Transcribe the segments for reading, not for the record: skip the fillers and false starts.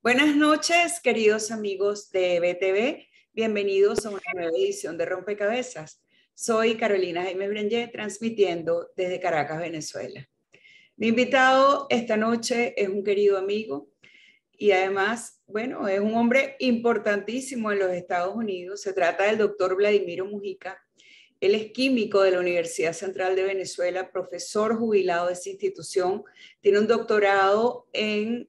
Buenas noches, queridos amigos de BTV. Bienvenidos a una nueva edición de Rompecabezas. Soy Carolina Jaime Brenger, transmitiendo desde Caracas, Venezuela. Mi invitado esta noche es un querido amigo y además, bueno, es un hombre importantísimo en los Estados Unidos. Se trata del doctor Vladimiro Mujica. Él es químico de la Universidad Central de Venezuela, profesor jubilado de esa institución. Tiene un doctorado en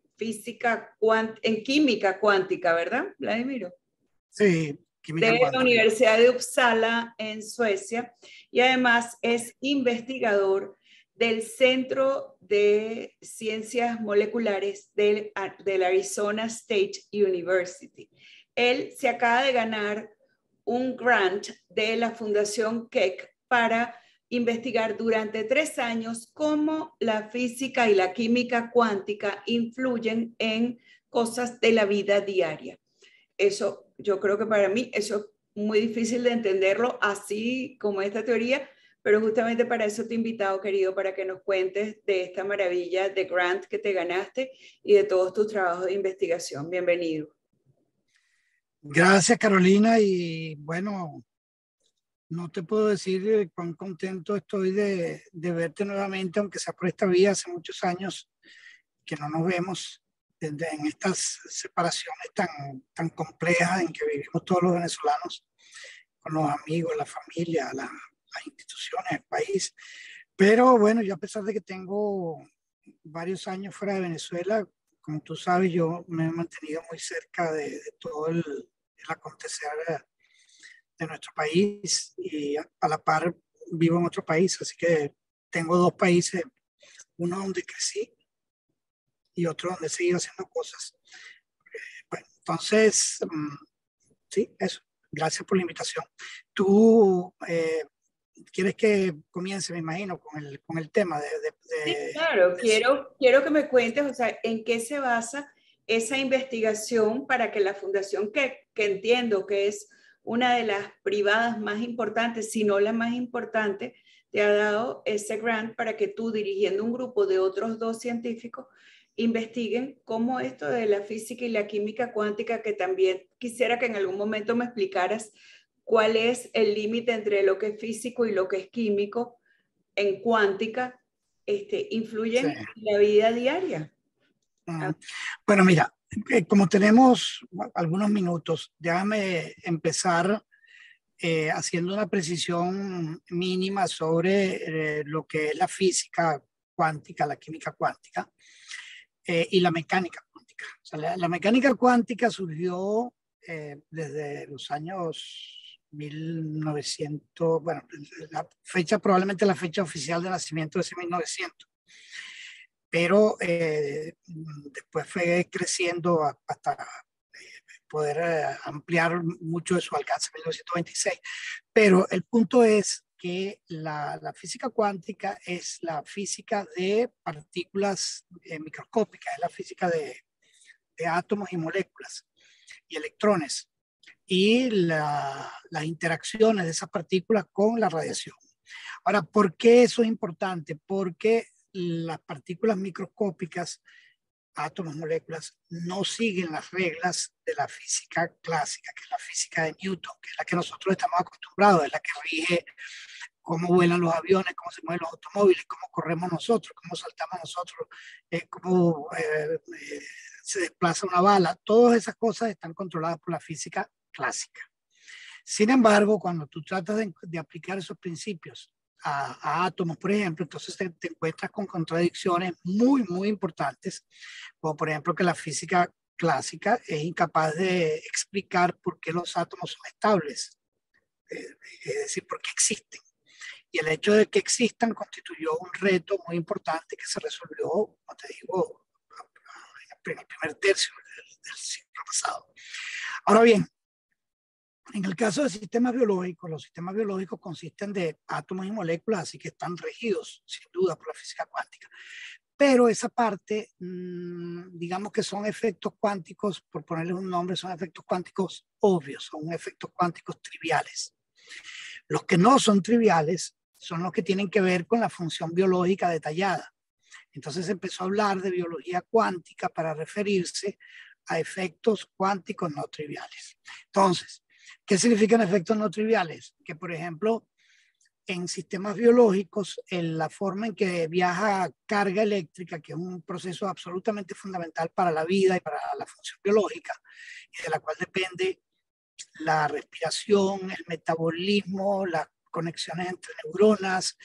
química cuántica, ¿verdad, Vladimiro? Sí, química De la cuántica. Universidad de Uppsala en Suecia y además es investigador del Centro de Ciencias Moleculares del Arizona State University. Él se acaba de ganar un grant de la Fundación Keck para investigar durante 3 años cómo la física y la química cuántica influyen en cosas de la vida diaria. Eso, yo creo que para mí, eso es muy difícil de entenderlo así como esta teoría, pero justamente para eso te he invitado, querido, para que nos cuentes de esta maravilla de grant que te ganaste y de todos tus trabajos de investigación. Bienvenido. Gracias, Carolina. Y bueno, no te puedo decir cuán contento estoy de verte nuevamente, aunque sea por esta vía. Hace muchos años que no nos vemos en estas separaciones tan complejas en que vivimos todos los venezolanos, con los amigos, la familia, las instituciones, el país. Pero bueno, yo a pesar de que tengo varios años fuera de Venezuela, como tú sabes, yo me he mantenido muy cerca de todo el acontecer de nuestro país y a la par vivo en otro país, así que tengo dos países, uno donde crecí y otro donde he seguido haciendo cosas. Bueno, entonces, sí, eso. Gracias por la invitación. Tú quieres que comience, me imagino, con el tema Sí, claro, de quiero que me cuentes, o sea, en qué se basa esa investigación para que la fundación, que entiendo que es una de las privadas más importantes, si no la más importante, te ha dado ese grant para que tú, dirigiendo un grupo de otros 2 científicos, investiguen cómo esto de la física y la química cuántica, que también quisiera que en algún momento me explicaras cuál es el límite entre lo que es físico y lo que es químico en cuántica, sí. influyen en la vida diaria. Bueno, mira, como tenemos algunos minutos, déjame empezar haciendo una precisión mínima sobre lo que es la física cuántica, la química cuántica y la mecánica cuántica. O sea, la mecánica cuántica surgió desde los años 1900, bueno, la fecha, probablemente la fecha oficial de nacimiento es 1900, pero después fue creciendo hasta poder ampliar mucho de su alcance en 1926. Pero el punto es que la física cuántica es la física de partículas microscópicas, es la física de átomos y moléculas y electrones y las interacciones de esas partículas con la radiación. Ahora, ¿por qué eso es importante? Porque las partículas microscópicas, átomos, moléculas, no siguen las reglas de la física clásica, que es la física de Newton, que es la que nosotros estamos acostumbrados, es la que rige cómo vuelan los aviones, cómo se mueven los automóviles, cómo corremos nosotros, cómo saltamos nosotros, cómo se desplaza una bala. Todas esas cosas están controladas por la física clásica. Sin embargo, cuando tú tratas de aplicar esos principios a átomos, por ejemplo, entonces te encuentras con contradicciones muy importantes, como por ejemplo que la física clásica es incapaz de explicar por qué los átomos son estables, es decir, por qué existen. Y el hecho de que existan constituyó un reto muy importante que se resolvió, como te digo, en el primer tercio del siglo pasado. Ahora bien, en el caso de sistemas biológicos, los sistemas biológicos consisten de átomos y moléculas, así que están regidos sin duda por la física cuántica. Pero esa parte, digamos que son efectos cuánticos, por ponerles un nombre, son efectos cuánticos obvios, son efectos cuánticos triviales. Los que no son triviales son los que tienen que ver con la función biológica detallada. Entonces empezó a hablar de biología cuántica para referirse a efectos cuánticos no triviales. Entonces, ¿qué significan efectos no triviales? Que, por ejemplo, en sistemas biológicos, en la forma en que viaja carga eléctrica, que es un proceso absolutamente fundamental para la vida y para la función biológica, y de la cual depende la respiración, el metabolismo, las conexiones entre neuronas,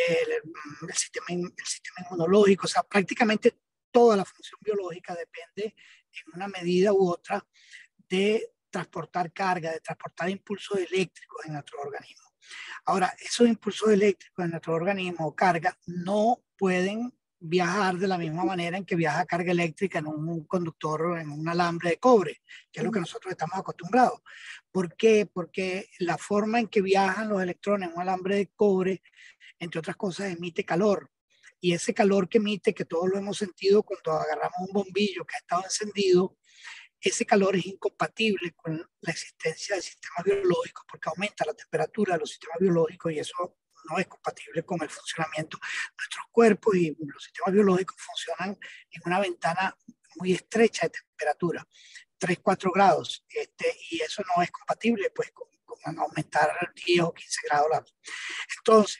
el sistema inmunológico, o sea, prácticamente toda la función biológica depende en una medida u otra de transportar carga, de transportar impulsos eléctricos en nuestro organismo. Ahora, esos impulsos eléctricos en nuestro organismo o carga no pueden viajar de la misma manera en que viaja carga eléctrica en un conductor, en un alambre de cobre, que es lo que nosotros estamos acostumbrados. ¿Por qué? Porque la forma en que viajan los electrones en un alambre de cobre, entre otras cosas, emite calor. Y ese calor que emite, que todos lo hemos sentido cuando agarramos un bombillo que ha estado encendido, ese calor es incompatible con la existencia de sistemas biológicos porque aumenta la temperatura de los sistemas biológicos y eso no es compatible con el funcionamiento de nuestros cuerpos y los sistemas biológicos funcionan en una ventana muy estrecha de temperatura, 3-4 grados, y eso no es compatible pues, con aumentar 10 o 15 grados. Entonces,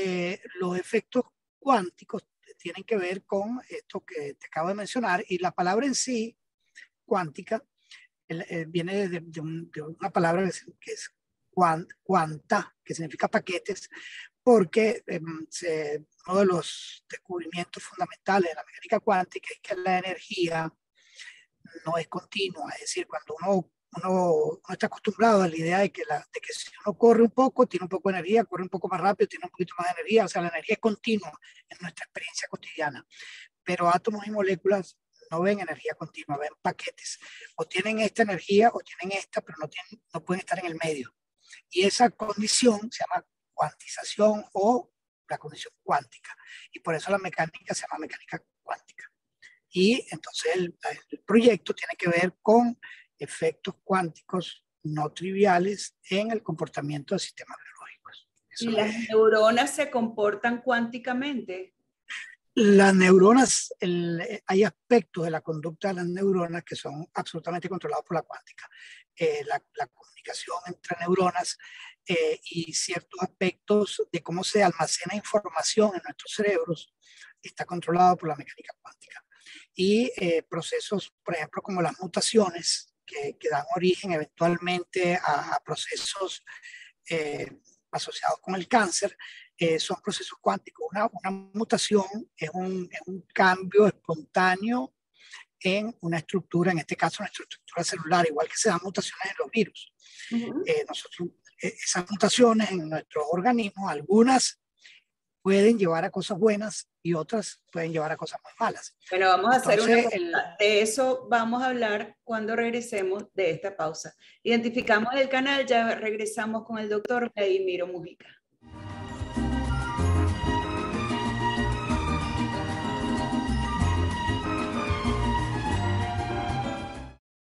los efectos cuánticos tienen que ver con esto que te acabo de mencionar y la palabra en sí, cuántica, viene de una palabra que es cuanta, que significa paquetes, porque uno de los descubrimientos fundamentales de la mecánica cuántica es que la energía no es continua, es decir, cuando uno está acostumbrado a la idea de que si uno corre un poco, tiene un poco de energía, corre un poco más rápido, tiene un poquito más de energía, o sea, la energía es continua en nuestra experiencia cotidiana, pero átomos y moléculas no ven energía continua, ven paquetes. O tienen esta energía o tienen esta, pero no pueden estar en el medio. Y esa condición se llama cuantización o la condición cuántica. Y por eso la mecánica se llama mecánica cuántica. Y entonces el proyecto tiene que ver con efectos cuánticos no triviales en el comportamiento de sistemas biológicos. ¿Y las neuronas se comportan cuánticamente? Las neuronas, hay aspectos de la conducta de las neuronas que son absolutamente controlados por la cuántica. La comunicación entre neuronas y ciertos aspectos de cómo se almacena información en nuestros cerebros está controlado por la mecánica cuántica. Y procesos, por ejemplo, como las mutaciones, que dan origen eventualmente a procesos asociados con el cáncer, son procesos cuánticos. Una mutación es un cambio espontáneo en una estructura, en este caso nuestra estructura celular, igual que se dan mutaciones en los virus. Esas mutaciones en nuestros organismos, algunas pueden llevar a cosas buenas y otras pueden llevar a cosas muy malas. Bueno, vamos a hacer una pausa. De eso vamos a hablar cuando regresemos de esta pausa. Identificamos el canal, ya regresamos con el doctor Vladimiro Mujica.